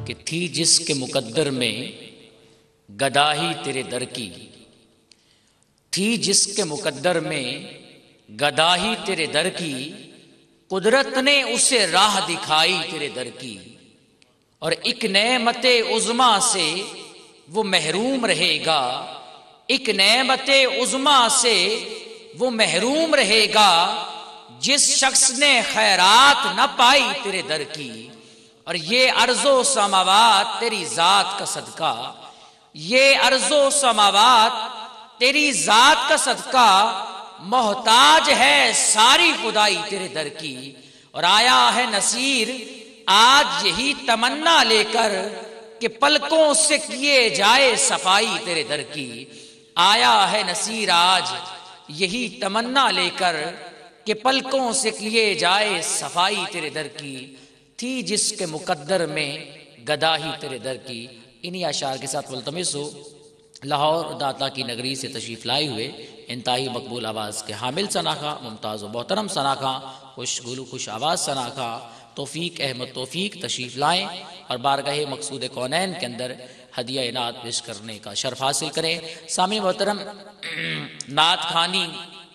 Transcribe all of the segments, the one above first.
کہ تھی جس کے مقدر میں گداہی تیرے در کی، تھی جس کے مقدر میں گداہی تیرے در کی، قدرت نے اسے راہ دکھائی تیرے در کی، اور ایک نعمت عظمی سے وہ محروم رہے گا، ایک نعمت عظمی سے وہ محروم رہے گا جس شخص نے خیرات نہ پائی تیرے در کی۔ اور یہ ارض و سماوات تیری ذات کا صدقہ، یہ ارض و سماوات تیری ذات کا صدقہ، محتاج ہے ساری خدائی تیرے در کی۔ اور آیا ہے نصیر آج یہی تمنا لے کر کہ پلکوں سے کیے جائے صفائی تیرے در کی، آیا ہے نصیر آج یہی تمنا لے کر کہ پلکوں سے کیے جائے صفائی تیرے در کی، تھی جس کے مقدر میں گداہی تیرے در کی۔ انہی اشعار کے ساتھ ملتمس ہو لاہور داتا کی نگری سے تشریف لائے ہوئے انتہائی مقبول آواز کے حامل ثناخواں، ممتاز و محترم ثناخواں، خوش گلو خوش آواز ثناخواں توفیق احمد توفیق تشریف لائیں اور بارگاہ مقصود کونین کے اندر ہدیہ نعت پیش کرنے کا شرف حاصل کریں۔ سامعین محترم، نعت خوانی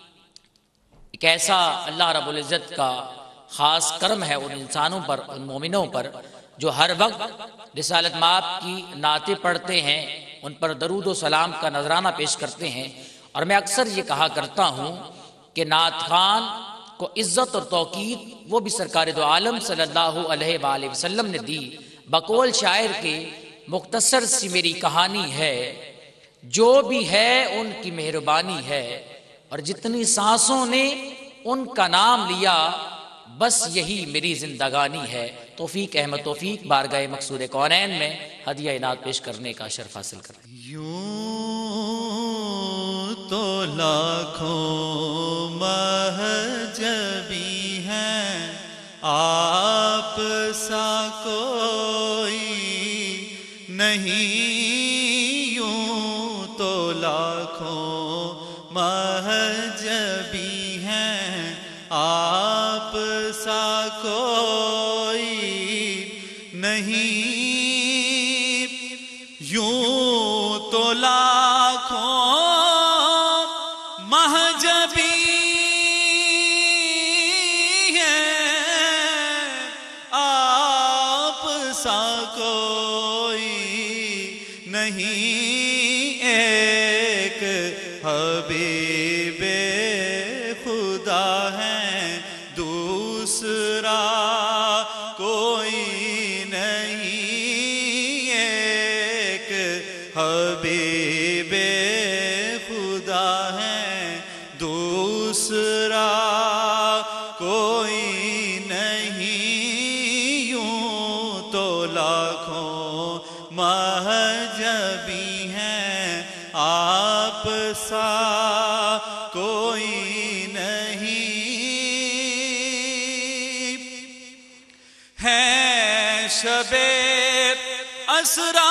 ایک ایسا اللہ رب العزت کا خاص کرم ہے ان انسانوں پر، ان مومنوں پر جو ہر وقت رسالت مآب کی نعتیں پڑھتے ہیں، ان پر درود و سلام کا نذرانہ پیش کرتے ہیں۔ اور میں اکثر یہ کہا کرتا ہوں کہ نعت خوان کو عزت اور توقیر وہ بھی سرکار دو عالم صلی اللہ علیہ وآلہ وسلم نے دی۔ بقول شاعر کے مختصر سی میری کہانی ہے، جو بھی ہے ان کی مہربانی ہے، اور جتنی سانسوں نے ان کا نام لیا، بس یہی میری زندگانی ہے۔ توفیق احمد توفیق بارگاہ مقصود کونین میں ہدیہ نعت پیش کرنے کا شرف حاصل کریں۔ یوں تو لاکھوں مہجبی ہیں، آپ سا کوئی نہیں، یوں تو لاکھوں مہجبی ہیں، آپ سا کوئی نہیں، یوں تو لاکھوں مہجبی ہیں، آپ سا کوئی نہیں، ایک حبیب خدا ہے، دوسرا کوئی نہیں، ایک حبیب خدا ہے، دوسرا کوئی نہیں، یوں تو لاکھوں مہجبی ہیں، آپ سا کوئی نہیں، ہے شب اسریٰ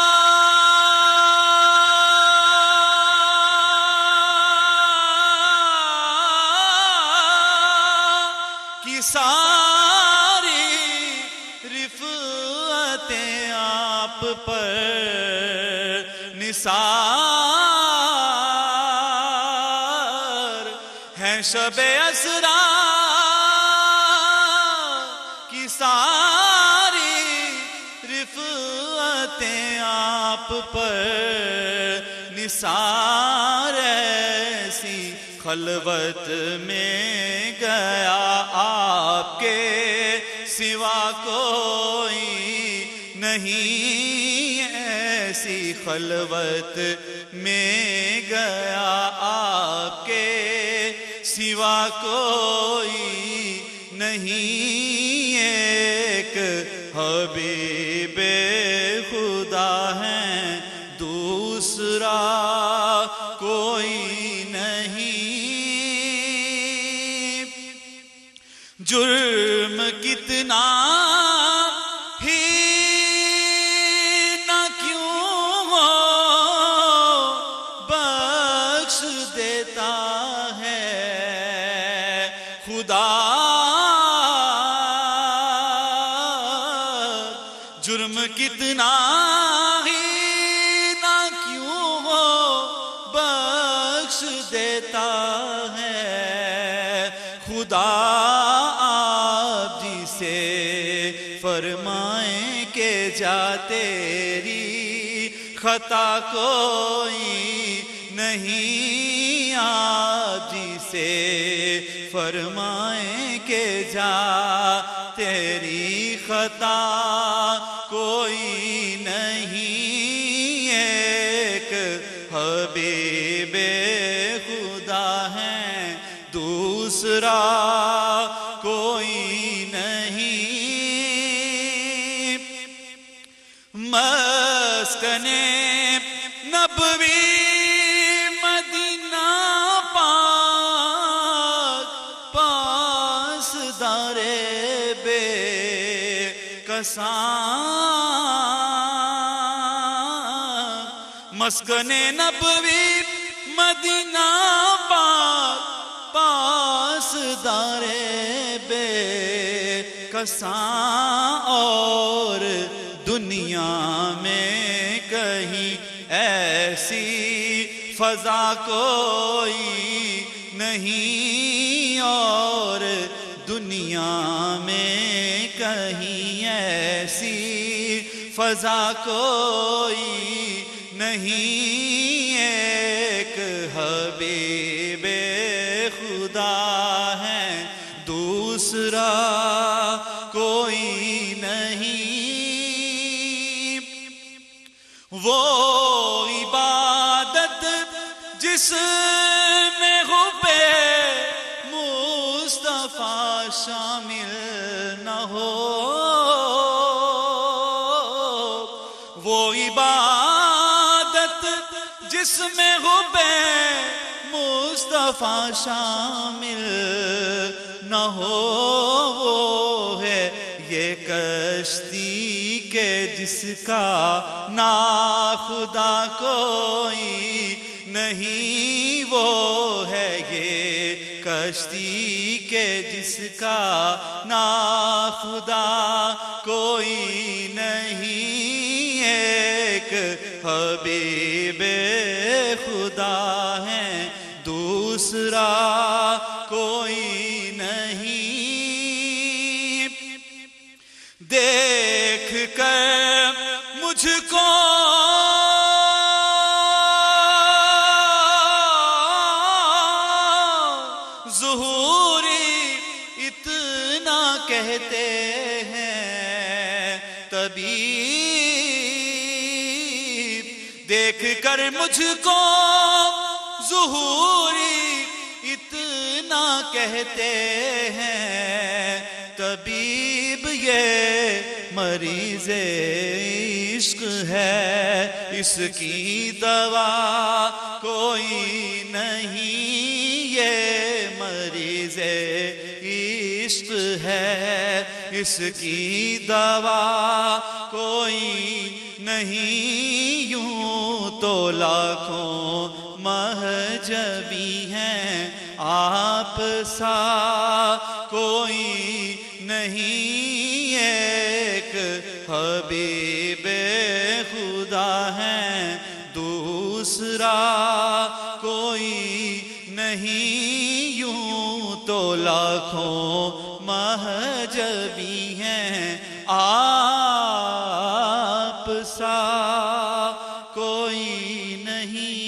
کی ساری رفعتیں آپ پر نثار ہیں، شب اسریٰ کی ساری رفعتیں آپ پر نثار، ایسی خلوت میں گیا آپ کے سوا کوئی نہیں، ایسی خلوت میں گیا آپ کے سوا کوئی نہیں، ایک حبیب خدا ہے، دوسرا کوئی نہیں، جرم کتنا ہی نہ کیوں ہو، بخش دیتا ہے خدا، جرم کتنا ہی نہ کیوں ہو بخش دیتا ہے خدا آپ جی سے فرمائیں کہ جا تیری خطا کوئی نہیں آپ جی سے فرمائیں کہ جا تیری خطا کوئی نہیں ایک حبیب خدا ہے دوسرا کوئی نہیں مسکن نبوی مدینہ پاک پاس دار بے کساں مسکن نبوی مدینہ پاک پاس دار بے کساں اور دنیا میں کہیں ایسی فضا کوئی نہیں اور دنیا میں کہیں ایسی فضا کوئی نہیں ایک حبیب خدا ہے دوسرا کوئی نہیں وہ عبادت جس میں حب مصطفیٰ شامل نہ ہو وہ عبادت جس میں حب مصطفیٰ شامل نہ ہو وہ ہے یہ کشتی کہ جس کا ناخدا کوئی نہیں وہ ہے یہ کشتی کہ جس کا ناخدا کوئی نہیں ایک حبیب خدا ہے دوسرا کوئی نہیں دیکھ کر مجھ کو ظہوری اتنا کہتے ہیں طبیب دیکھ کر مجھ کو ظہوری اتنا کہتے ہیں طبیب یہ مریض عشق ہے اس کی دوا کوئی نہیں یہ مریض عشق ہے اس کی دوا کوئی نہیں یوں تو لاکھوں مہجبی ہیں آپ سا کوئی نہیں ایک حبیب خدا ہے دوسرا کوئی نہیں یوں تو لاکھوں مہجبی ہیں آپ سا کوئی نہیں